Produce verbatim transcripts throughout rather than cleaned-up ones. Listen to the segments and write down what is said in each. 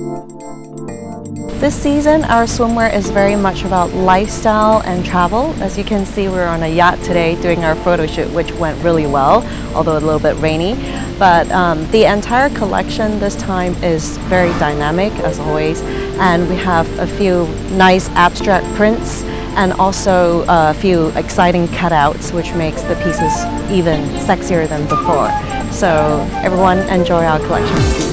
This season, our swimwear is very much about lifestyle and travel. As you can see, we're on a yacht today doing our photo shoot, which went really well, although a little bit rainy. But um, the entire collection this time is very dynamic, as always, and we have a few nice abstract prints and also a few exciting cutouts, which makes the pieces even sexier than before. So everyone enjoy our collection.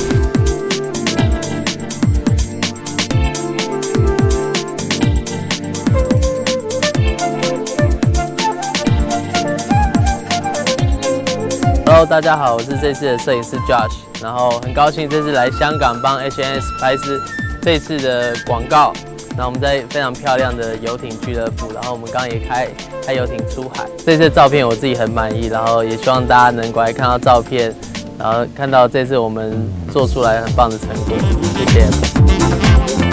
Hello， 大家好，我是这次的摄影师 Josh， 然后很高兴这次来香港帮 H and S 拍摄这次的广告。那我们在非常漂亮的游艇俱乐部，然后我们刚刚也开开游艇出海。这次的照片我自己很满意，然后也希望大家能过来看到照片，然后看到这次我们做出来很棒的成果。谢谢。